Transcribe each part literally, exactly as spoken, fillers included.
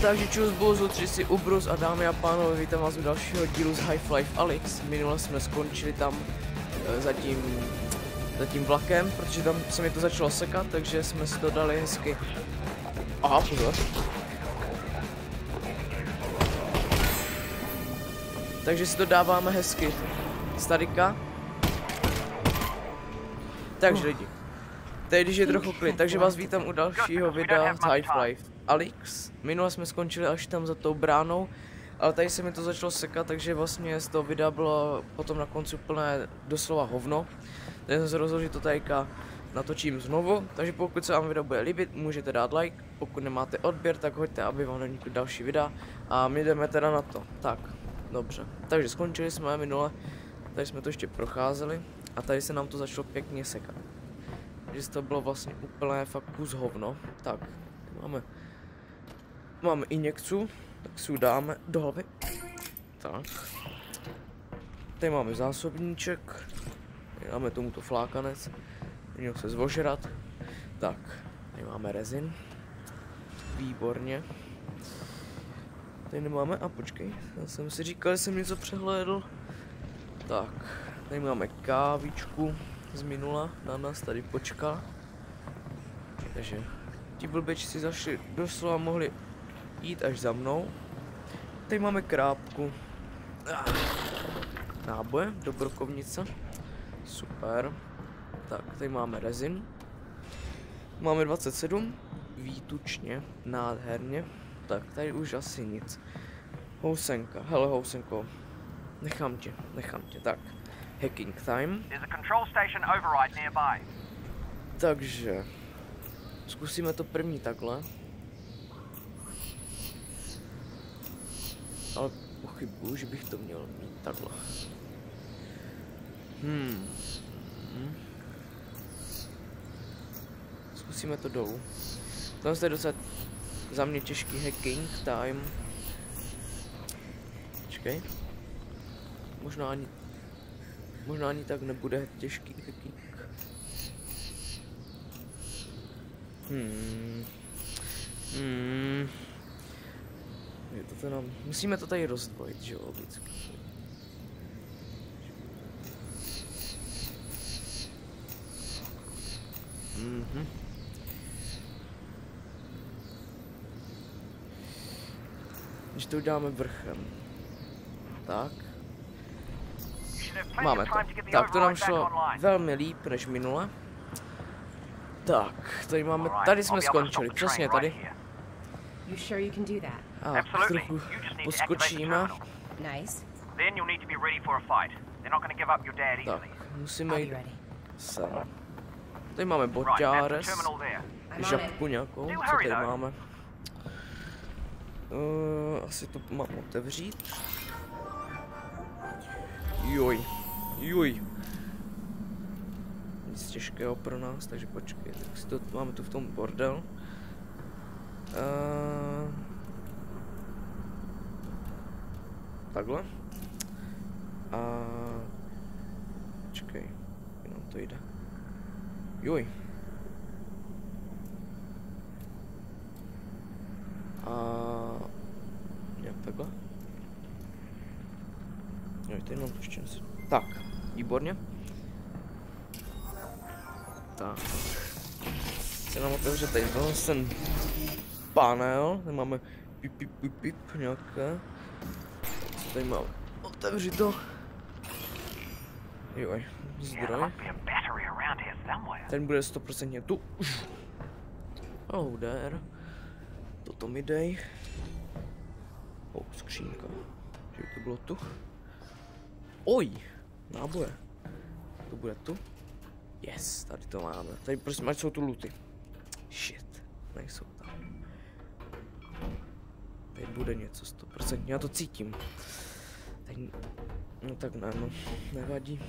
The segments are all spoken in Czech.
Takže čus bozu, tři si ubrus a dámy a pánové, vítám vás u dalšího dílu z Half-Life Alyx. Minule jsme skončili tam e, za, tím, za tím vlakem, protože tam se mi to začalo sekat, takže jsme si to dali hezky. Aha, pozor. Takže si to dáváme hezky z tadyka. Takže lidi, teď když je trochu klid, takže vás vítám u dalšího videa z Half-Life Alyx. Minule jsme skončili až tam za tou bránou, ale tady se mi to začalo sekat, takže vlastně z toho videa bylo potom na konci úplné doslova hovno. Takže jsem se rozhodl, že to tadyka natočím znovu, takže pokud se vám video bude líbit, můžete dát like, pokud nemáte odběr, tak hoďte, aby vám nevnikly další videa a my jdeme teda na to. Tak, dobře, takže skončili jsme minule, tady jsme to ještě procházeli a tady se nám to začalo pěkně sekat. Takže to bylo vlastně úplně fakt kus hovno. Tak, máme Máme injekci, tak si ji dáme do hlavy. Tak. Tady máme zásobníček. Tady máme tomuto flákanec. Měl se zvožrat. Tak, tady máme rezin. Výborně. Tady nemáme, a počkej, já jsem si říkal, že jsem něco přehlédl. Tak, tady máme kávičku z minula, na nás tady počká. Takže ti blbečci si zašli doslova mohli jít až za mnou. Tady máme krápku. Náboje do brokovnice. Super. Tak, tady máme rezin. Máme dvacet sedm. Výtučně, nádherně. Tak, tady už asi nic. Housenka, hele housenko. Nechám tě, nechám tě, tak. Hacking time. Takže zkusíme to první takhle. Ale pochybuju, že bych to měl mít takhle. Hmm. hmm. Zkusíme to dolů. Tohle je docela za mě těžký hacking time. Počkej. Možná ani, možná ani tak nebude těžký hacking. Hmm. Hmm. Je to teda, musíme to tady rozdvojit, že jo, logicky. Mhm. Když to uděláme vrchem. Tak. Máme to. Tak, to nám šlo velmi líp než minule. Tak, tady máme, tady jsme skončili, přesně tady. A trochu poskočíme. Tak, musíme jít sem. Tady máme boťáres, žabku nějakou, co tady máme? Uh, asi to mám otevřít. Joj, joj. Nic těžkého pro nás, takže počkej, tak si to máme tu v tom bordel. Uh, takhle. A počkej, jenom to jde. Joj. A jak takhle? Jo, tady mám to ještě něco. Tak, výborně. Tak. Se nám otevře tady ten panel, tady máme pip pip pip pip nějaké. Co tady máme? Otevři to. Joj, zdroj. Ten bude sto procent tu. Oh, there. Toto mi dej. Oh, skřínka. Že to bylo tu. Oj, náboje. To bude tu. Yes, tady to máme. Tady prosím, ať jsou tu luty. Shit, nejsou tam. Tady bude něco sto procent, já to cítím. Tady, no tak ne, no, nevadí.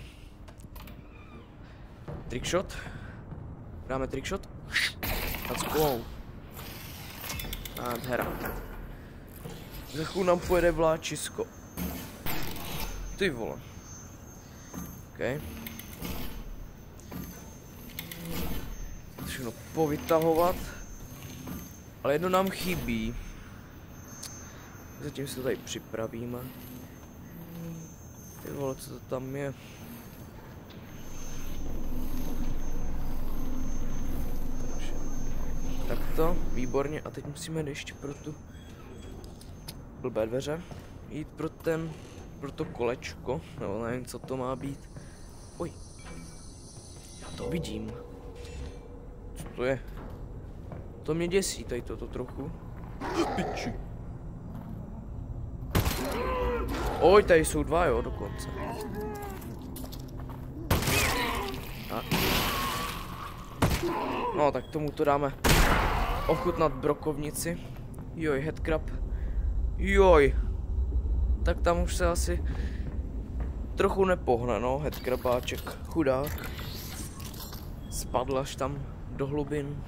Trickshot. Dáme trickshot. Let's go. Nádhera. Za chvíli nám pojede vláčisko. Ty vole. OK. Všechno povytahovat. Ale jedno nám chybí. Zatím se to tady připravíme. Ty vole, co to tam je? Takže. Tak to, výborně. A teď musíme jít ještě pro tu blbé dveře. Jít pro ten, pro to kolečko, nebo nevím, co to má být. Oj. Já to vidím. Co to je? To mě děsí tady toto trochu. Piči. Oj, tady jsou dva, jo, dokonce. A. No, tak tomu to dáme ochutnat brokovnici. Joj, headcrab. Joj. Tak tam už se asi trochu nepohne, no, headcrabáček. Chudák. Spadl až tam do hlubin.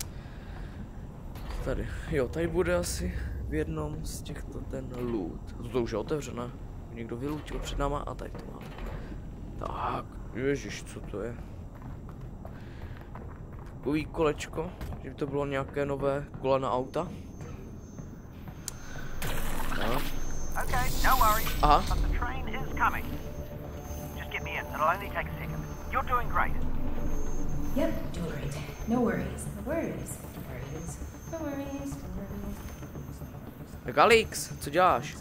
Tady, jo, tady bude asi v jednom z těchto ten loot. To už je otevřené. Někdo vylootil před náma a tady to máme. Tak, ježiš, co to je? Takový kolečko, že by to bylo nějaké nové kola na auta. No. Aha. Yep, doing great. No worries. No worries. No worries. No worries. No worries. Tak Alex, co děláš?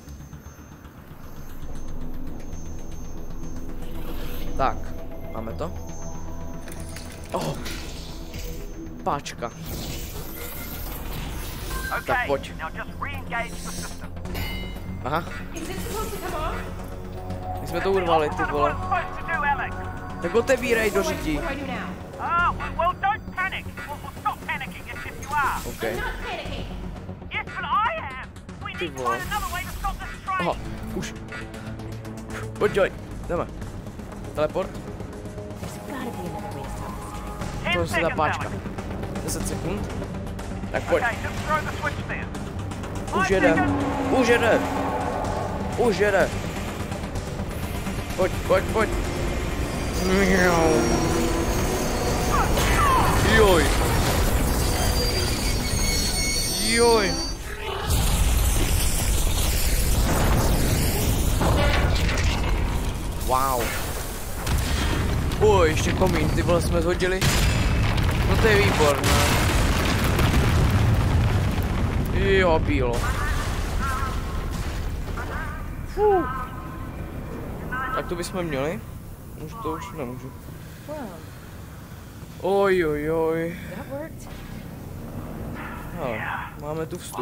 Tak, máme to. Oh, páčka. Okay, tak pojď. Aha. My jsme to urvali, ty vole. Tak otevírej do řití. OK. Ty vole. Aha, už. Pojď, Joy, jdeme. Teleport. To se dá páčka. deset sekund. Tak pojď. Už jede. Už jede. Už jede. Pojď, pojď, pojď. Joj. Joj. Wow. Oj, ještě komín, ty vole jsme zhodili. No to je výborné. Jo, bílo. Fuh. Tak to bychom měli. Už to už nemůžu. Oj, oj, oj. Hele, máme tu vstup.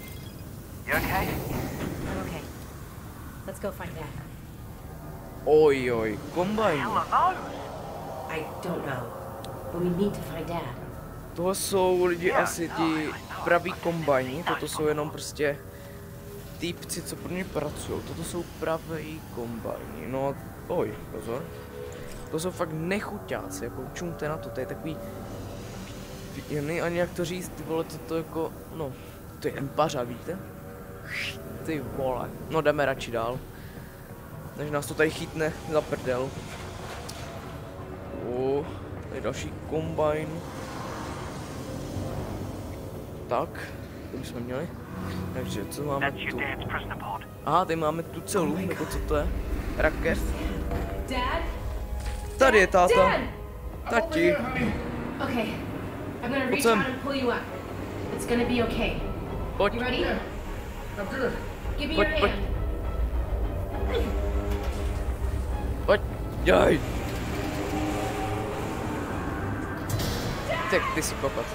Oj, oj, kombajn. I don't know, but we need to find Dad. Tohle jsou lidi asi ti praví kombajni, toto jsou jenom prostě týpci, co pro ně pracují. Toto jsou praví kombajni, no oj, pozor. To jsou fakt nechuťáci, jako čumte na to, to je takový, jen ani jak to říct, ty vole, to, to jako, no, to je jen pařa, víte? Ty vole, no jdeme radši dál, než nás to tady chytne za prdel. O, tady další kombajn. Tak, to bychom měli. Takže co máme tu? Aha, tady máme tu celou, nebo co to je? Rakev. Tady je táta. Tati. Okay, I'm gonna reach out and pull you up. It's gonna be okay. Pojď. You ready? I'm good. Give me Pojď, your pojď. hand. Pojď. Jaj. Tak ty si kokot.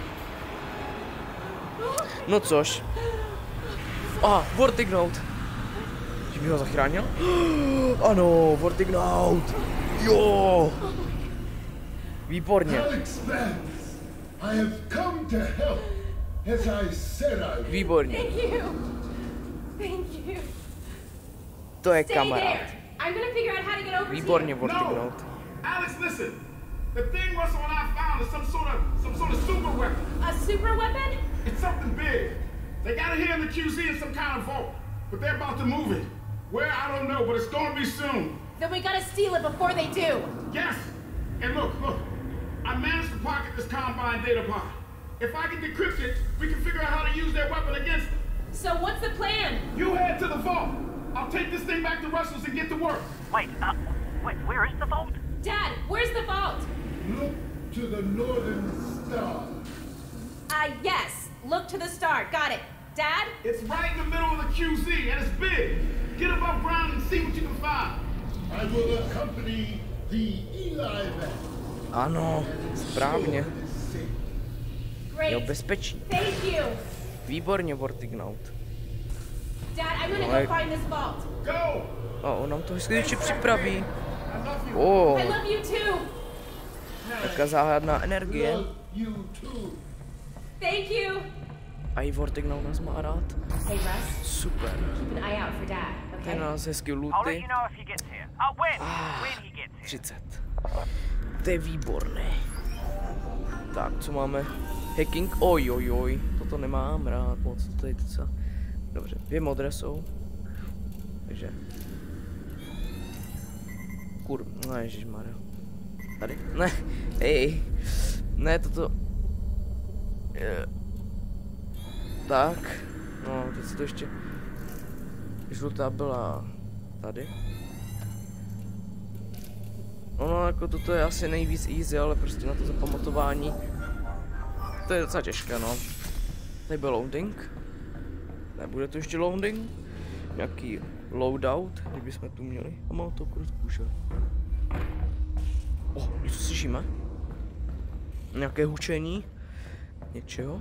No což. Aha, Vortignout. Že by ho zachránil? Ano, Vortignout. Jo. Výborně. Alex Vance, I have come to help, as I said I would. Výborně. Thank you. Thank you. To je Stay kamarád. there. I'm gonna figure out how to get over to Výborně, you. Vortignout. No, Alex, listen. The thing Russell and I found is some sort of some sort of super weapon. A super weapon? It's something big. They got it here in the Q Z in some kind of vault, but they're about to move it. Where, I don't know, but it's going to be soon. Then we gotta steal it before they do. Yes. And look, look. I managed to pocket this Combine data pod. If I can decrypt it, we can figure out how to use their weapon against them. So what's the plan? You head to the vault. I'll take this thing back to Russell's and get to work. Wait, uh, wait, where is the vault? Dad, where's the vault? Look to the northern star. Uh, yes. Look to the star. Got it. Dad? It's right in the middle of the Q Z, and it's big. Get above ground and see what you can find. I will accompany the Eli van. Ano, správně. Great. Jo, bezpečí. Thank you. Výborně, Vortignaut. Dad, I'm gonna Ale- go find this vault. Go! A on nám to hezky připraví. I love you. Oh, I love you too. taká záhadná energie. Love you too. Thank you. A i Vortignaut nás má rád. Hey, Russ. Super. Keep an eye out for Dad, okay? Ten nás hezky I'll let luty. you know if he gets here. Oh, when? When he gets here. třicet. To je výborné. Tak, co máme? Hacking, oj, oj, oj. Toto nemám rád moc, to je docela... Dobře, dvě modré jsou. Takže... Kur... No ježišmarja. Tady? Ne, hej. Ne, toto... Je. Tak. No, teď si to ještě... Žlutá byla... Tady. Ono jako toto je asi nejvíc easy, ale prostě na to zapamatování to je docela těžké, no. Tady byl loading. Nebude to ještě loading. Nějaký loadout, kdybychom tu měli. A mám to kurz kůže. O, oh, něco slyšíme? Nějaké hučení? Něčeho?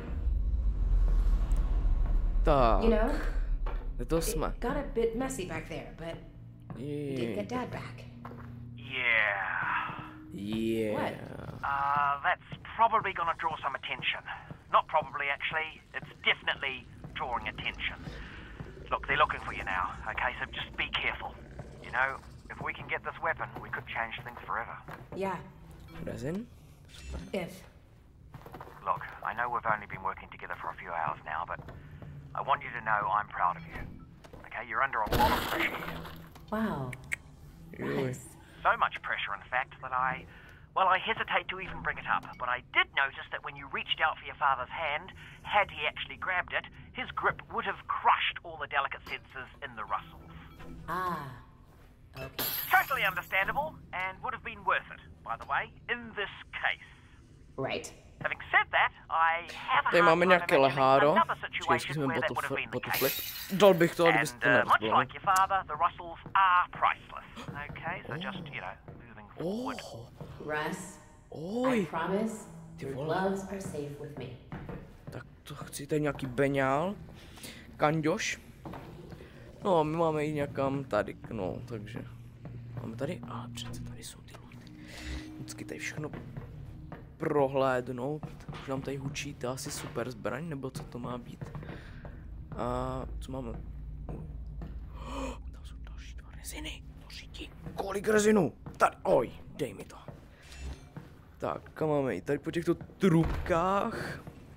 Tak. You know, Kde to jsme? it got a bit messy back there, but we did Je. get Dad back. Yeah. Yeah. What? Uh, that's probably gonna draw some attention. Not probably, actually. It's definitely drawing attention. Look, they're looking for you now, okay? So just be careful. You know, if we can get this weapon, we could change things forever. Yeah, Resin? if. Look, I know we've only been working together for a few hours now, but I want you to know I'm proud of you. Okay, you're under a lot of pressure here. Wow. Joj. Nice. So much pressure, in fact, that I, well, I hesitate to even bring it up. But I did notice that when you reached out for your father's hand, had he actually grabbed it, his grip would have crushed all the delicate senses in the Russells. Ah. Okay. Totally understandable, and would have been worth it, by the way, in this case. Right. Having said that, I have a Tady hard máme time nějaké imagining leháro. another Vždycky situation jsme where that bottle, would have been the bottle case. flip. Dal bych to, kdybyste to And uh, much nerozbil. like your father, the Russells are priceless. Okay, so just, you know, moving forward. Oh, Russ, I oj, promise Ty your vole. gloves are safe with me. tak to chci tady nějaký beňál. Kanďoš. No a my máme jít někam tady, no, takže. Máme tady, ale přece tady jsou ty luty. Vždycky tady všechno prohlédnout. Už nám tady hučí, to je asi super zbraň, nebo co to má být. A co máme? Oh, tam jsou další dva reziny. To řídí. Kolik rezinů? Tady, oj, dej mi to. Tak, kam máme jít? Tady po těchto trubkách.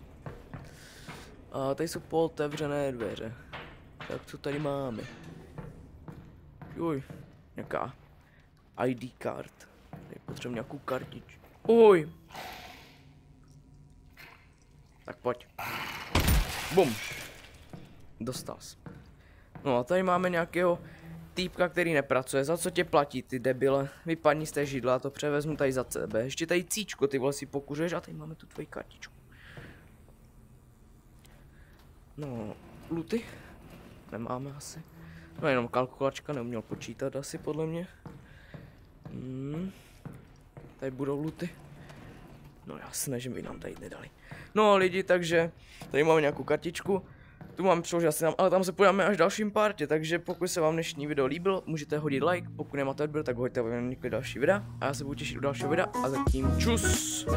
A tady jsou pootevřené dveře. Tak co tady máme? Oj, nějaká I D card. Tady potřebuji nějakou kartičku. Oj. Tak pojď. Bum. Dostal jsi. No a tady máme nějakého týpka, který nepracuje. Za co tě platí, ty debile? Vypadni z té židla, a to převezmu tady za sebe. Ještě tady cíčko, ty vole si pokuřuješ a tady máme tu tvoji kartičku. No, luty? Nemáme asi. No jenom kalkulačka, neuměl počítat asi podle mě. Hmm. Tady budou luty. No jasné, že by nám tady nedali. No lidi, takže tady máme nějakou kartičku. Tu mám přeložit asi tam, ale tam se podíváme až v dalším partě, takže pokud se vám dnešní video líbilo, můžete hodit like, pokud nemáte odběr, tak hoďte několik další videa a já se budu těšit u dalšího videa a zatím čus!